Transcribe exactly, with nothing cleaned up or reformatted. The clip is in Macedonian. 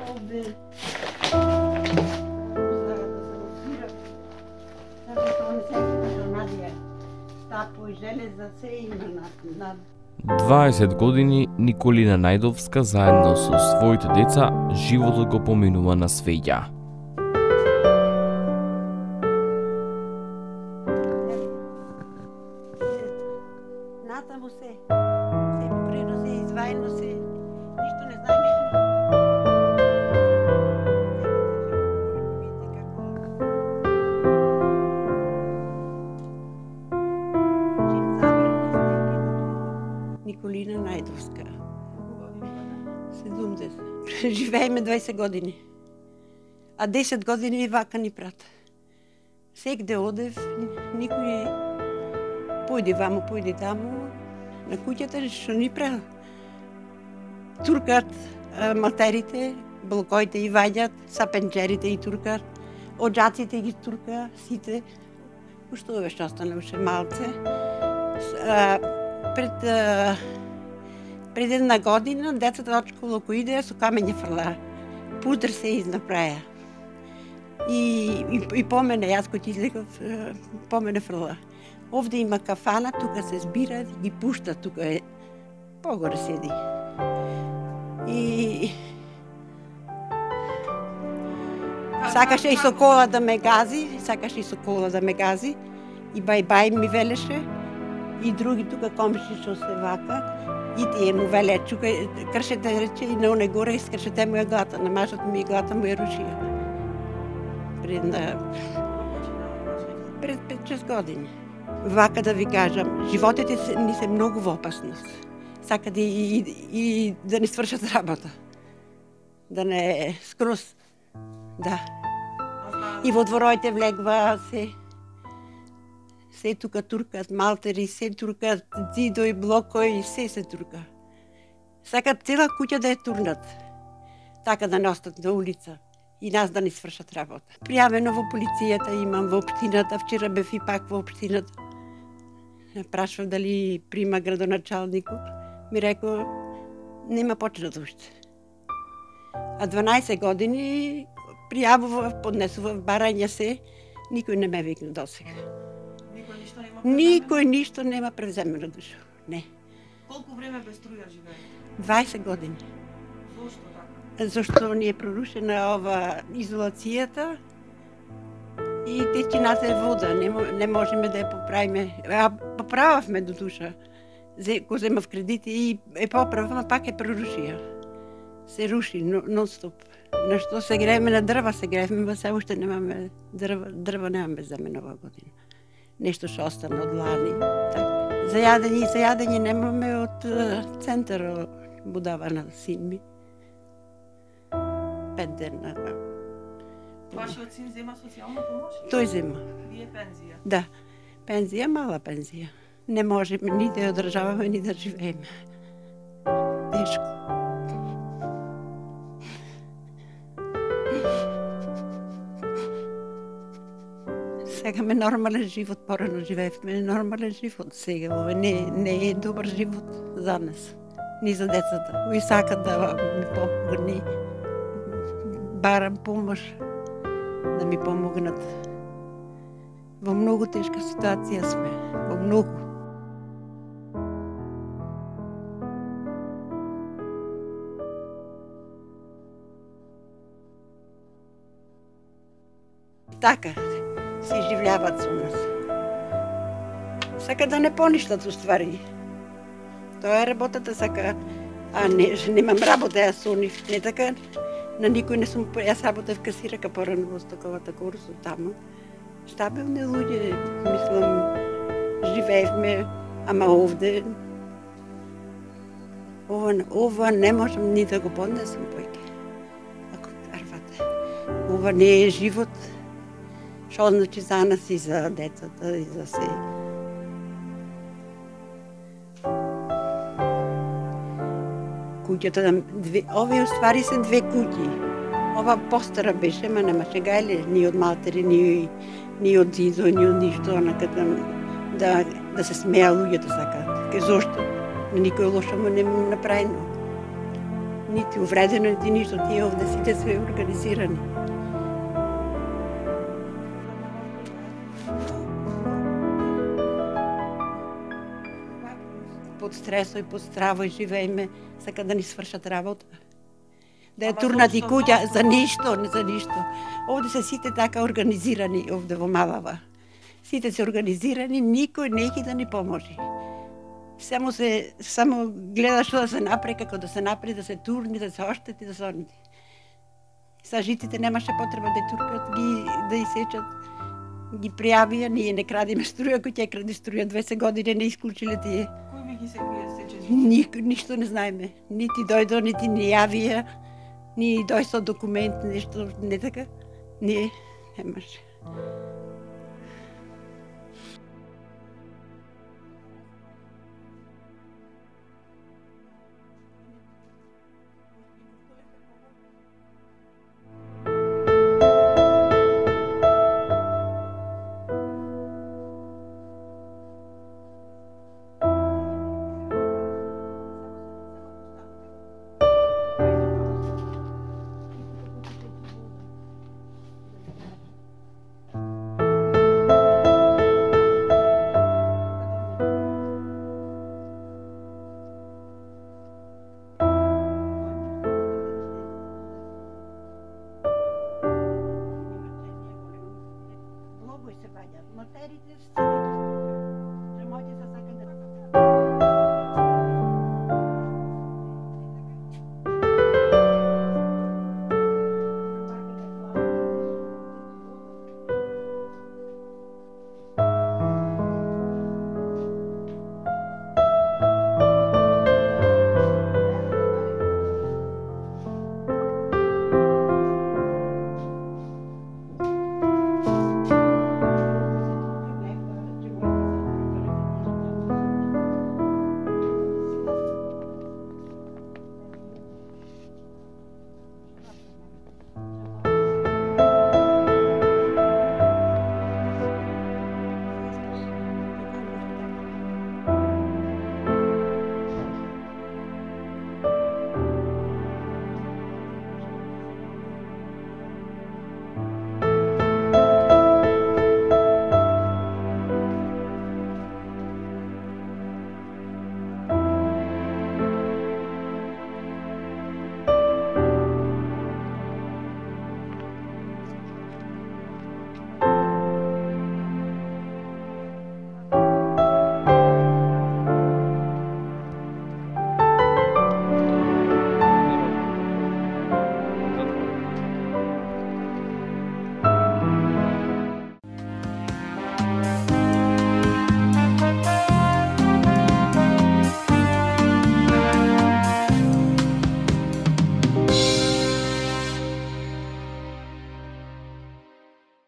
Овде дваесет години Николина Најдовска заедно со своите деца животот го поминува на свеѓа. Натаму се, се покрено се, извајно се, ништо не знаеме. Николина Најдовска. седумдесет. Живееме дваесет години. А десет години вака ни прат. Секде одев, никој појди ваму, појди таму. На куќата што ни прават. Туркат малтерите, блокоите и ваѓат, сапенџерите и туркат, оџаците ги турка, сите. Ушто беше останаваше малце. Пред, пред една година децата од школа кои идеја со камење фрла. Пудр се изнаправија. И, и, и по мене, јас кој ти излекав, по мене фрла. Овде има кафана, тука се збира, ги пушта, тука е погоре седи. И сакаше и со кола да ме гази, сакаше и со кола да ме гази. И бај-бај ми велеше. И други тука комши што се вака. И тие му веле, чукај, кршете, рече, и на оне горе, искршете му ја глата. На мажот ми глата му ја рушија. Пред на... Пред пет-шест години. Вака да ви кажам, животите ни се многу во опасност. Сака да и, и, и да не свршат работа. Да не скрос. Да. И во дворовите влегва се. Се тука туркат малтери, се туркат зидои, блокои, се се турка. Сакат цела куќа да ја турнат. Така да не остат на улица. И нас да не свршат работа. Пријавено во полицијата имам во општината, вчера бев и пак во општината. Прашав дали прима градоначалникот. Ми рекол, нема почнат уште. А дванаесет години пријавував, поднесував барања се, никој не ме викна досега. Никој ништо нема? Никој ништо нема превземено душа. Не. Колку време без струја живеете? дваесет години. Зошто така? Зашто ни е прорушена ова изолацијата и течината е вода, не, не можеме да ја поправиме. А поправавме до душа. Го земав кредити и е поправа, пак е прорушија. Се руши нон-стоп. На што се грееме на дрва, се грееме, ба се уште немаме дрва, дрва немаме за мен ова година. Нешто што остана од лани. Так. За јадење и за јадење немаме од центар будава на син ми. Пет дена. Вашиот син зема социјална помош? Тој зема. Вие пензија? Да. Пензија, мала пензија. Не можеме ни да ја одржаваме, ни да живееме. Тешко. Сегаме нормален живот, порано живеевме нормален живот. Сега ова не, не е добар живот за нас, ни за децата. Кои сакат да ми помогни, барам помош, да ми помогнат. Во многу тешка ситуација сме, во многу. Така се живляват со нас. Сака да не поништат уствари. Тоа е работата, сака, а не, немам работа јас со нив. Не така, на никој не сум, јас работев касирака порано во стоковата корза таму. Стабилни луѓе, мислам, живеевме, ама овде, ова, ова не можам ни да го поднесам, појке. Ако карвате. Ова не е живот. Што значи за нас и за децата, и за се. Куќата, две, овие ствари се две куќи. Ова постара беше, ма немаше гајле, ни од матери, ни, ни од зидо, ни од ништо, онаката да, да се смеа луѓето сакаат. Ке зошто? На никој лошо му не му направено. Нити увредено, нити ништо. Тие овде сите се организирани. Под стресој, под стравој живееме, сака да ни свршат работа. Да е турнати куќа за ништо, не за ништо. Овде се сите така организирани, овде во Малава. Сите се организирани, никој не ќе да ни поможи. Само се само гледа што да се направи, како да се направи, да се турни, да се оштети, да се онити. Са житите немаше потреба да туркат, ги да исечат, ги пријавија, ние не крадиме струја, кој ќе кради струја двесет години не исклучиле тие. Кој ви ги се сече? Никој ништо не знаеме. Нити дојдо, нити ни јавија, ни дојде со документ, нешто не така. Не, немаше.